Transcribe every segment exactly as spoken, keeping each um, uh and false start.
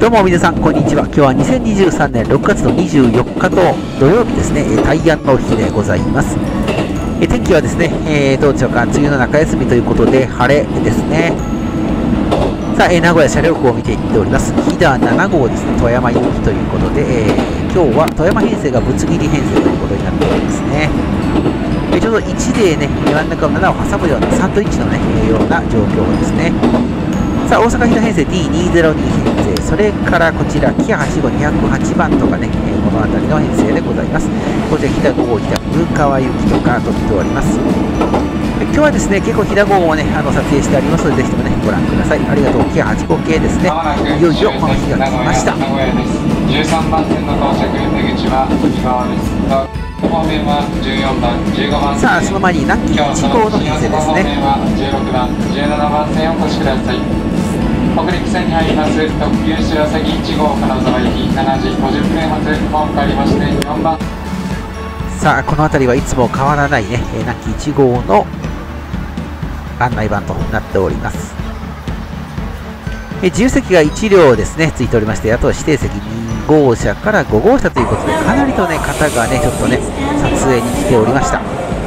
どうも皆さんこんにちは。今日はにせんにじゅうさんねんろくがつのにじゅうよっかと土曜日ですね、大安の日でございます。え天気はですね、えー、どうでしょうか、梅雨の中休みということで晴れですね。さあ、えー、名古屋車両区を見ていっております。飛騨ななごうですね、富山行きということで、えー、今日は富山編成がぶつ切り編成ということになっておりますね。えー、ちょうどいちでね、真ん中をななを挟むようなサンドイッチのね、えー、ような状況ですね。さあ、大阪飛騨編成 ディーにひゃくに 編成、それからこちら、キヤはちごうにひゃくはちばんとかね、えー、この辺りの編成でございます。こちら、飛騨ごごう、飛騨古川行きとかとっております。今日はですね、結構飛騨号もね、あの撮影してありますので、ぜひともね、ご覧ください。ありがとう、キヤはちごう系ですね。いよいよこの日が来ました。 じゅうさんばん線の到着、出口は右側です。方面はじゅうよんばん、じゅうごばん線。 さあ、その前に南紀いちごうの編成ですね。 じゅうろくばん、じゅうななばん線をお越しください。北陸線に入ります特急白崎いちごう金沢行きしちじごじゅっぷん発、本変わりましてよんばん。 さあ、この辺りはいつも変わらないね、南紀いちごうの案内板となっております。え自由席がいちりょうですね、ついておりまして、あとは指定席にごうしゃからごごうしゃということで、かなりとね、方がね、ちょっとね、撮影に来ておりました。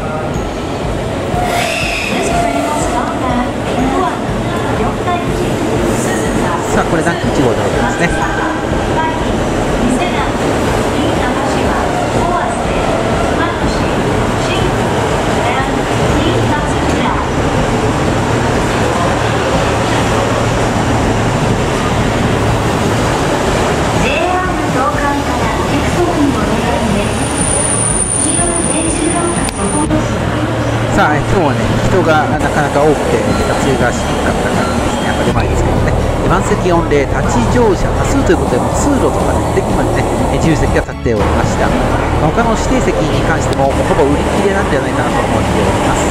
さあ、これ南紀いちごうでございますね。さあ、今日はね、人がなかなか多くて、撮影がしにくかったからですね、当たり前ですけどね、満席御礼、立ち乗車多数ということで、もう通路とかね、デッキまでね、自由席が立っておりました。他の指定席に関しても、もうほぼ売り切れなんじゃないかなと思っております。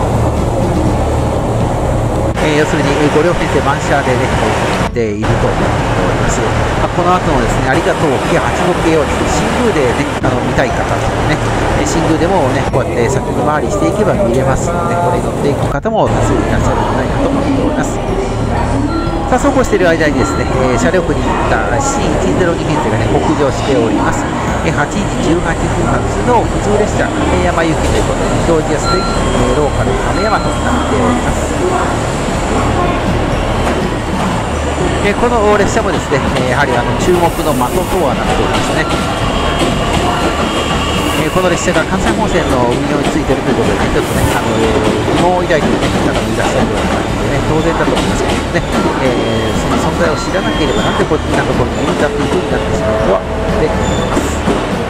えー、要するにごりょう編成満車でね、売っていると思っております。まあ、この後のですね、ありがとうキヤはちごう系をですね、新宮でね、あの見たい方とかね、新宮でもね、こうやって先回りしていけば見れますので、これに乗っていく方も多数いらっしゃるんじゃないかと思っております。さあ、そうこうしている間にですね、えー、車両区に行った シーいちぜろに 編成がね、北上しております。えー、はちじじゅうはっぷん発の普通列車、亀山行きということで、表示やすい、えー、ローカル亀山となっております。えー、この列車もですね、えー、やはりあの注目の的とはなっておりますね。えー、この列車が関西本線の運用についているということで、ね、ちょっとね、あの疑問を抱いている方がいらっしゃるような感じでね、当然だと思いますけどね、えー、その存在を知らなければ、なんでこんなところにいるんだというふうになってしまうとはで思います。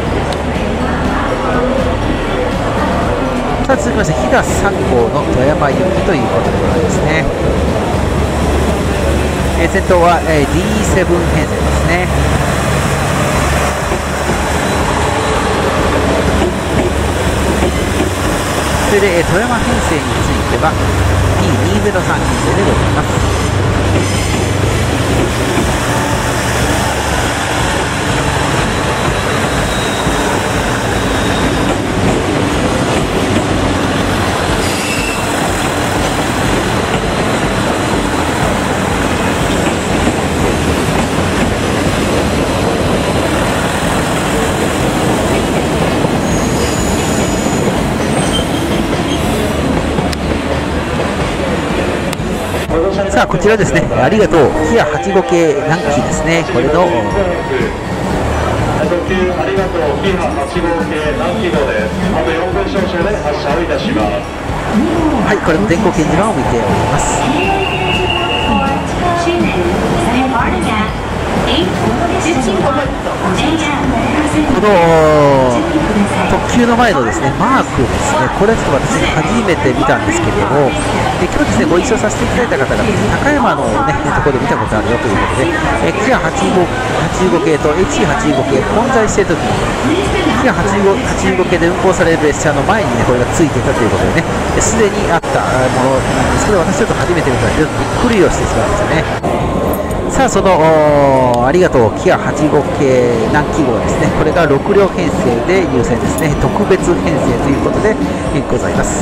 さあ、続きまして、飛騨さんごうの富山行きということでございますね。えー、先頭は、えー、ディーセブン 編成ですね。それで、えー、富山編成については ディーにひゃくさん 編成でございます。さあ、こちらですね、ありがとうキヤはちごう系南紀ですね、これの特急ありがとうキヤはちごう系南紀号です。あとよんぷん少々で発車をいたします。 はい、これの電光掲示板を見ております。この特急の前のですねマークですね、これはちょっと私初めて見たんですけれども、え今日ですねご一緒させていただいた方が、ね、高山の、ね、ところで見たことあるよということで、えキヤはちごう系と エイチイーはちじゅうご 系混在しているときに、キヤはちじゅうご 系で運行される列車の前に、ね、これがついていたということでね、すでにあったものなんですけど、私ちょっと初めて見たので、ちょっとびっくりをしてしまいましたね。さあ、そのありがとうキヤはちごう系南紀号ですね、これがろくりょう編成で優先ですね、特別編成ということでございます。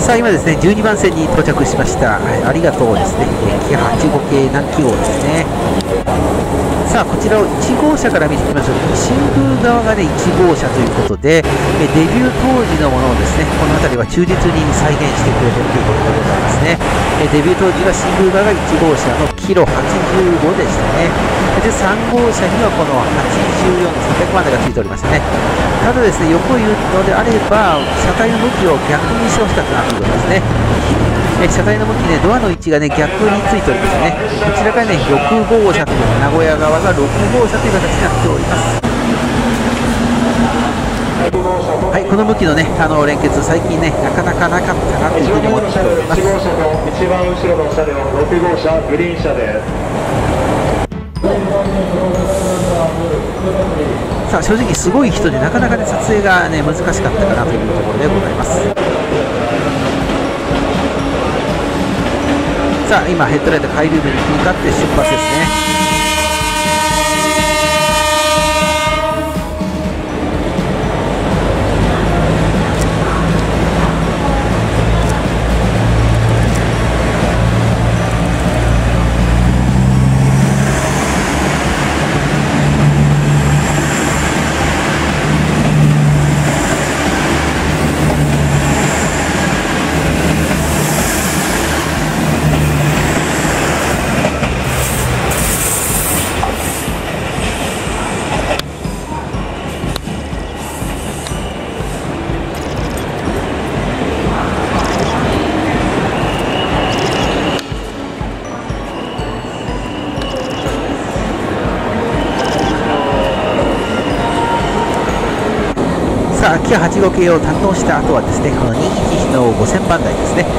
さあ今ですねじゅうにばん線に到着しました。はい、ありがとうですね。キハはちじゅうご系南紀号ですね。さあこちらをいち号車から見ていきましょう。新宮側がねいち号車ということで、えデビュー当時のものをですねこの辺りは忠実に再現してくれているということでございますね。えデビュー当時は新宮側がいち号車のキロはちじゅうごでしたね。でさん号車にはこのはちじゅうよんのさんびゃくまでがついておりましたね。ただですね横を言うのであれば車体の向きを逆にしてほしかったなということですね。え車体の向きね、ドアの位置がね逆についておりますね。こちらがねろく号車という名古屋側がろく号車という形になっております。はい、この向きのねあの連結最近ねなかなかなかったなというふうに思っております。 いち号車と一番後ろの車両ろく号車グリーン車です。 さあ正直すごい人でなかなかね撮影がね難しかったかなというところでございます。さあ今ヘッドライトハイビームに向かって出発ですね。さあキハはちじゅうご系を堪能した後はですねこのにいちいちのごせんばん台ですね。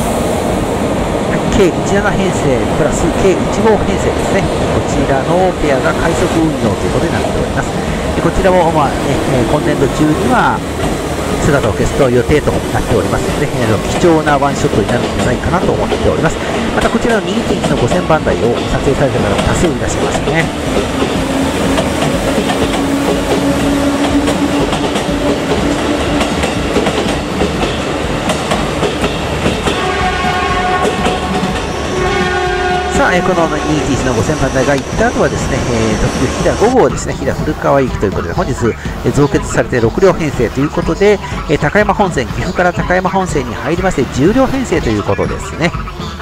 計じゅうなな編成プラス計いち号編成ですね。こちらのペアが快速運用ということになっております。でこちらも、まあね、今年度中には姿を消すと予定となっておりますので、貴重なワンショットになるんじゃないかなと思っております。またこちらのにいちいちのごせんばん台を撮影された方も多数いらっしゃいますね。さあ、えー、このにいちいちのごせんばん台が行った後はですね、えー、特急飛騨ご号ですね、飛騨古川行きということで、本日、えー、増結されてろく両編成ということで、えー、高山本線、岐阜から高山本線に入りまして、じゅう両編成ということですね。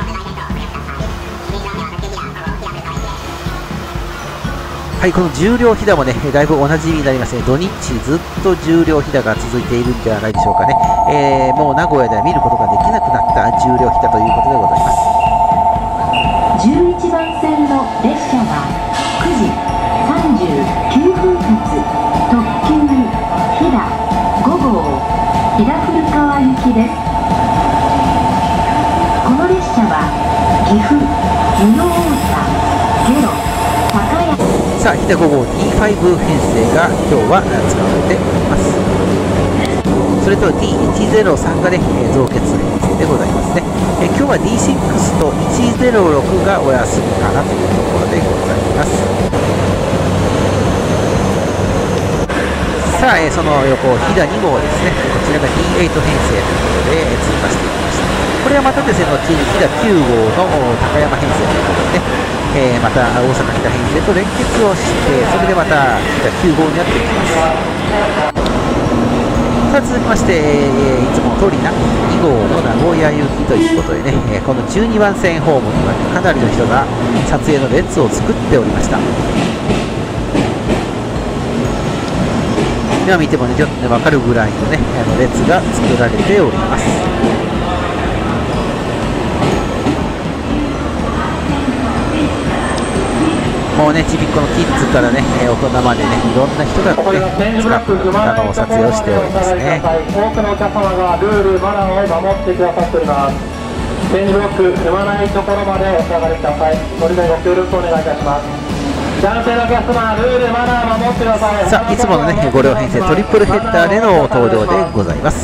はい、このじゅう両飛騨もね、だいぶおなじみになりまして、ね、土日ずっとじゅう両飛騨が続いているんではないでしょうかね。えー、もう名古屋では見ることができなくなったじゅう両飛騨ということでございます。 じゅういちばん線の列車はくじさんじゅうきゅうふん発特急飛騨ご号飛騨古川行きです。この列車は岐阜、美濃大阪、下呂、高山。 さあ飛騨ご号 ディーファイブ 編成が今日は使われております。それと ディーいちゼロさん がね増結編成でございますね。え今日は ディーシックス といちゼロろくがお休みかなというところでございます。さあ、えその横飛騨に号ですね。こちらが ディーエイト 編成ということで通過していきました。これはまたですね後に飛騨きゅう号の高山編成ということで、ね、えー、また大阪飛騨編成と連結をしてそれでまた飛騨きゅう号になっていきます。さあ続きまして、えー、いつもの通りなに号の名古屋行きということでね、えー、このじゅうにばん線ホームには、ね、かなりの人が撮影の列を作っておりました。今見てもねちょっとね分かるぐらいのねあの列が作られております。もうねちびっこのキッズからね大人までねいろんな人がねスラップの方の撮影をしておりますね。 多くのお客様がルールマナーを守ってくださっております。点字ブロック踏まないところまでお下がりください。それでご協力お願いいたします。男性のお客様ルールマナー守ってください。 さあいつものねご両編成トリプルヘッダーでの登場でございます。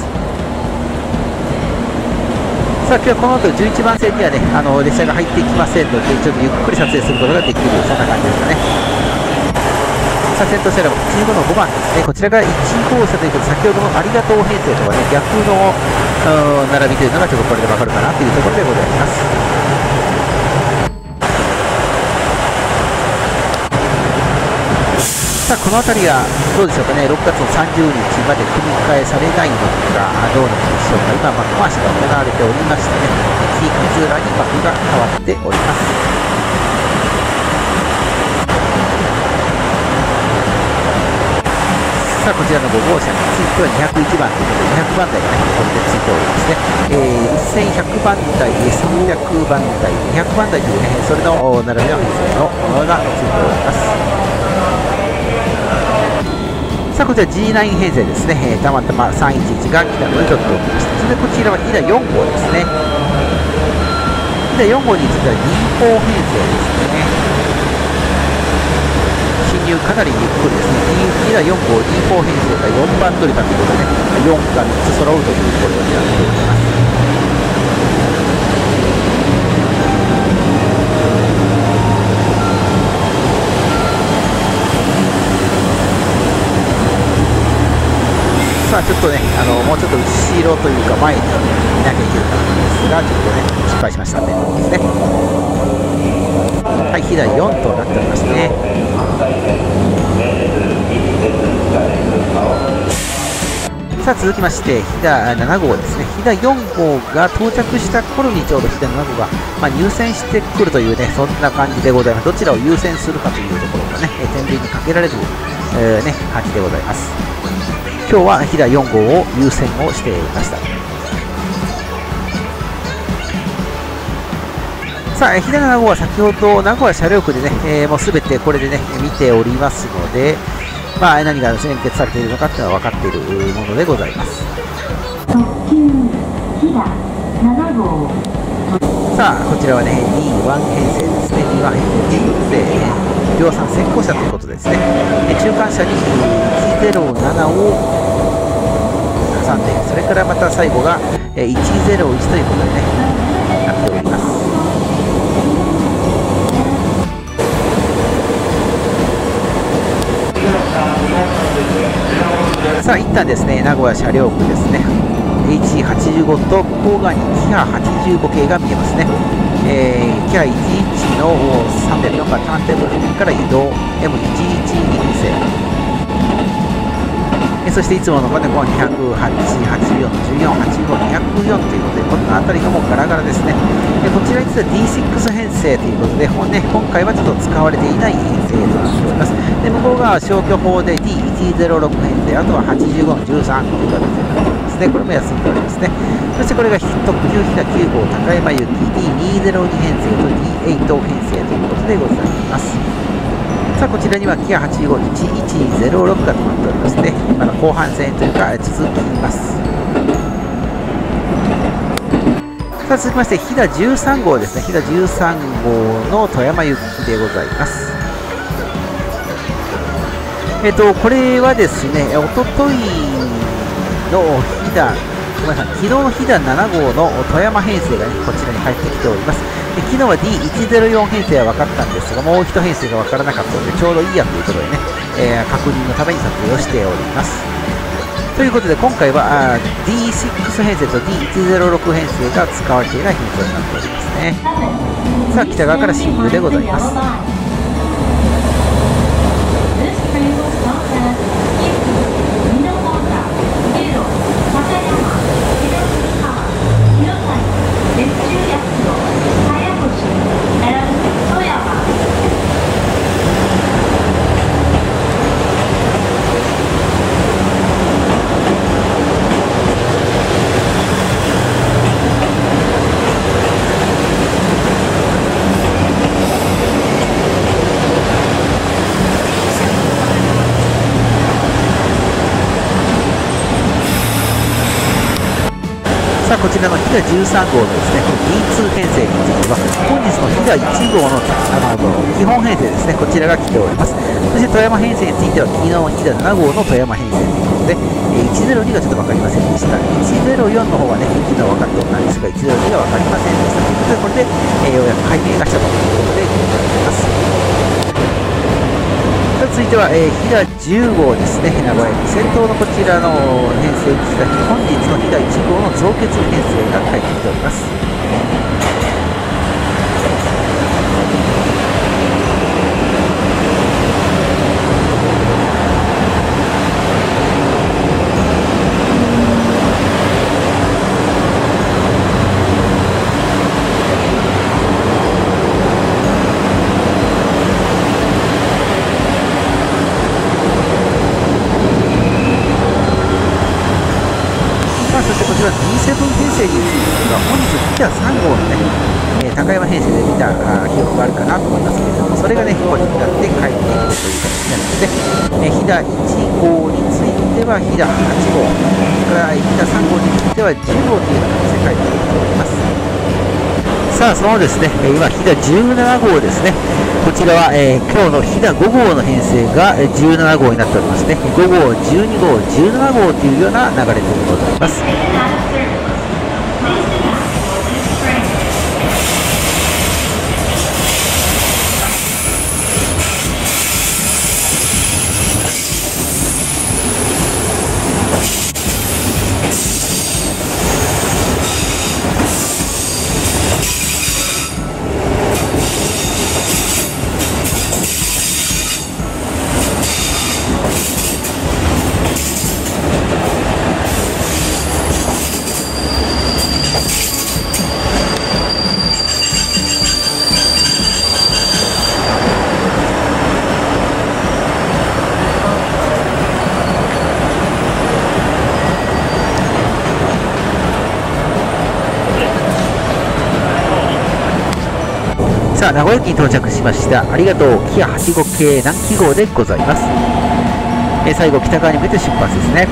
さあ今日はこの後じゅういちばん線にはねあの列車が入ってきませんのでちょっとゆっくり撮影することができるそんな感じですかね。さあ先頭車両じゅうごのごばんですね。こちらがいち号車ということで先ほどのありがとう編成とはね逆の並びというのがちょっとこれでわかるかなというところでございます。さあこの辺りはどうでしょうかね、ろくがつのさんじゅうにちまで組み替えされないのかどうなのでしょうか。今、幕回しが行われておりましてね、木勝浦に幕が変わっております。さあこちらのご号車についてはにひゃくいちばんということでにひゃくばんだいがね、これでついておりますね。えー、せんひゃくばんだい、さんびゃくばんだい、にひゃくばんだいというね、それの並びの編成のものがついております。さあこちら ジーナイン 編成ですね、えー、たまたまさんいちいちが来たので取っておきました。それでこちらはひだよんごうですね。ひだよんごうについては ディーフォー 編成ですね。進入かなりゆっくりですね。ひだよんごう ディーフォー 編成がよんばん乗り場ということでね、よんがみっつ揃うというところになっております。さあちょっとね、あのもうちょっと後ろというか前にいなきゃいけなかったんですが、ちょっとね、失敗しましたね。ですね。はい、ひだよんとなっておりますね。さあ続きまして、ひだななごうですね。ひだよんごうが到着した頃にちょうどひだななごうが、まあ、入線してくるというね、そんな感じでございます。どちらを優先するかというところがね、天秤にかけられる、えーね、感じでございます。今日はひだよんごうを優先をしていました。さあひだななごうは先ほど名古屋車両区でね、えー、もうすべてこれでね見ておりますので、まあ、何が連結されているのかっていうのは分かっているものでございます。 特急ひだななごう。 さあこちらはね ディーワン 編成ですね。 ディーワン 編成ということで量産先行車ということですね。中間車にいちゼロななを挟んで、それからまた最後がいちゼロいちということでねなっております。さあ一旦ですね名古屋車両区ですね エイチはちじゅうご と向こう側にキハはちじゅうご系が見えますね。えー、キハいちいちのさんびゃくよんばんターンテーブルから移動 エムいちいちに 編成、えー、そしていつものこのにひゃくはち、はちじゅうよん、じゅうよん、はちじゅうご、にひゃくよんということでこの辺りがもうガラガラですね。でこちらに実は ディーシックス 編成ということで、ね、今回はちょっと使われていない編成となっております。で向こう側は消去法で ディーいちゼロろく 編成、あとははちじゅうごのじゅうさんという形になっておりますね。これも休んでおりますね。そしてこれが特急ひだきゅうごう高山行き ディーにゼロに 編成と ディーエイト 編成ということでございます。さあこちらにはキハはちじゅうご いちいちゼロろくが止まっておりますね。まだ後半戦というか続きます。さあ続きましてひだじゅうさんごうですね。ひだじゅうさんごうの富山行きでございます。えっとこれはですねおとといのひだごめんなさい昨日のひだななごうの富山編成がねこちらに入ってきております。で昨日は ディーいちゼロよん 編成は分かったんですが、もう一編成が分からなかったのでちょうどいいやということでね、えー、確認のために撮影をしております。ということで今回は ディーシックス 編成と ディーいちゼロろく 編成が使われていない編成になっておりますね。さあ北側から進入でございます。さあこちらのひだじゅうさんごうのですね、この ディーツー 編成については、本日のひだいちごうのあの基本編成ですね、こちらが来ております。そして富山編成については、昨日のひだななごうの富山編成ということで、いちゼロにがちょっと分かりませんでした。いちゼロよんの方はね、昨日分かっておったんですが、いちゼロにが分かりませんでしたということで、これで、えー、ようやく解明がしたということでございます。続続いては、えー、飛騨じゅう号ですね、名古屋駅先頭のこちらの編成に続き、本日の飛騨いち号の増結編成が帰ってきております。そしてこちら ディーセブン 編成については本日飛騨さん号のね、えー、高山編成で見た記憶があるかなと思いますけれども、それがね、ここに向かって帰ってくるという形になるので、えー、飛騨いち号については飛騨はち号、それから飛騨さん号についてはじゅう号というような形で帰ってきております。さあ、そのですね、今、飛騨じゅうなな号ですね。こちらは、えー、今日の飛騨ご号の編成がじゅうなな号になっておりますね。ご号、じゅうに号、じゅうなな号というような流れでございます。さあ、名古屋駅に到着しました。ありがとう。キアはちじゅうご系南紀号でございます。えー、最後、北側に向けて出発ですね。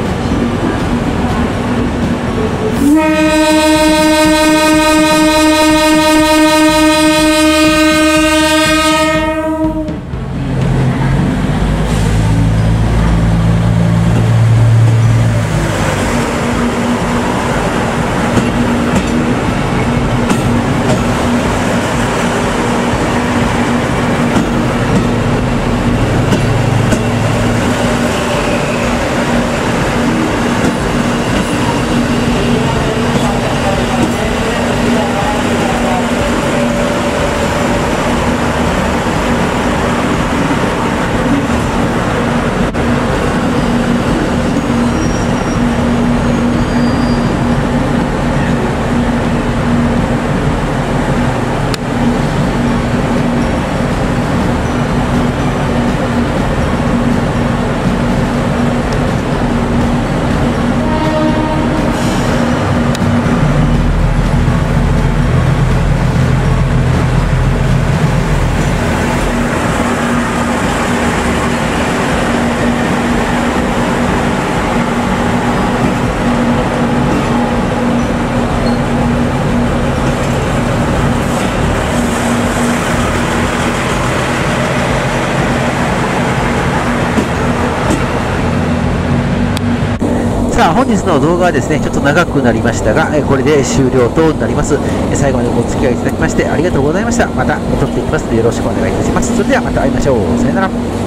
さあ、本日の動画はですね、ちょっと長くなりましたが、これで終了となります。最後までお付き合いいただきましてありがとうございました。また撮っていきますのでよろしくお願いいたします。それではまた会いましょう。さよなら。